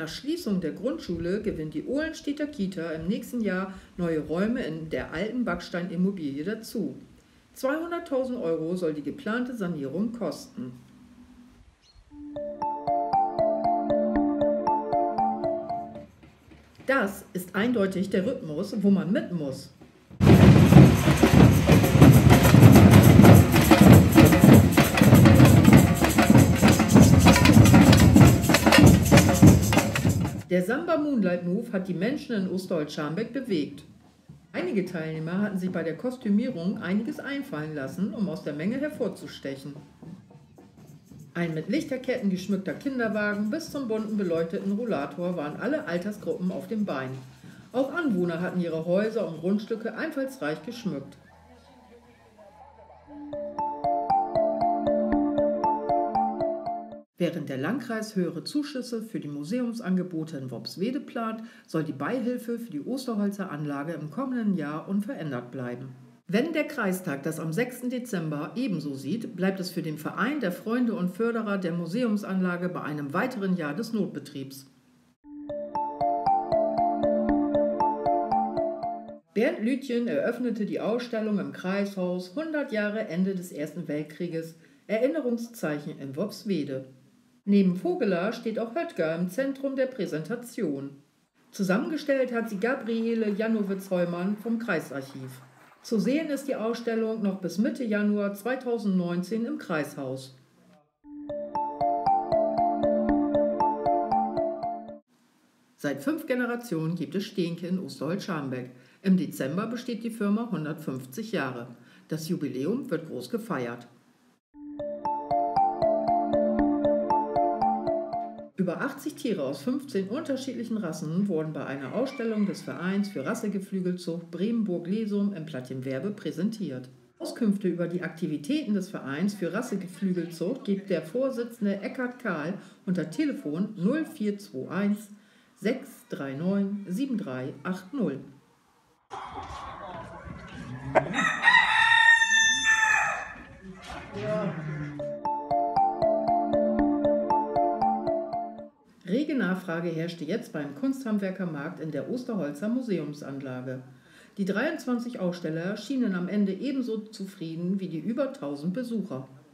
Nach Schließung der Grundschule gewinnt die Ohlenstädter Kita im nächsten Jahr neue Räume in der alten Backsteinimmobilie dazu. 200.000 Euro soll die geplante Sanierung kosten. Das ist eindeutig der Rhythmus, wo man mit muss. Der Samba Moonlight Move hat die Menschen in Osterholz-Scharmbeck bewegt. Einige Teilnehmer hatten sich bei der Kostümierung einiges einfallen lassen, um aus der Menge hervorzustechen. Ein mit Lichterketten geschmückter Kinderwagen bis zum bunten beleuchteten Rollator waren alle Altersgruppen auf dem Bein. Auch Anwohner hatten ihre Häuser und Grundstücke einfallsreich geschmückt. Während der Landkreis höhere Zuschüsse für die Museumsangebote in Worpswede plant, soll die Beihilfe für die Osterholzer Anlage im kommenden Jahr unverändert bleiben. Wenn der Kreistag das am 6. Dezember ebenso sieht, bleibt es für den Verein der Freunde und Förderer der Museumsanlage bei einem weiteren Jahr des Notbetriebs. Bernd Lütjen eröffnete die Ausstellung im Kreishaus 100 Jahre Ende des Ersten Weltkrieges – Erinnerungszeichen in Worpswede. Neben Vogeler steht auch Höttger im Zentrum der Präsentation. Zusammengestellt hat sie Gabriele Janowitz-Heumann vom Kreisarchiv. Zu sehen ist die Ausstellung noch bis Mitte Januar 2019 im Kreishaus. Seit 5 Generationen gibt es Steenke in Osterholz-Scharmbeck. Im Dezember besteht die Firma 150 Jahre. Das Jubiläum wird groß gefeiert. Über 80 Tiere aus 15 unterschiedlichen Rassen wurden bei einer Ausstellung des Vereins für Rassegeflügelzucht Bremenburg-Lesum im Plattenwerbe präsentiert. Auskünfte über die Aktivitäten des Vereins für Rassegeflügelzucht gibt der Vorsitzende Eckhard Kahl unter Telefon 0421 639 7380. Rege Nachfrage herrschte jetzt beim Kunsthandwerkermarkt in der Osterholzer Museumsanlage. Die 23 Aussteller schienen am Ende ebenso zufrieden wie die über 1000 Besucher.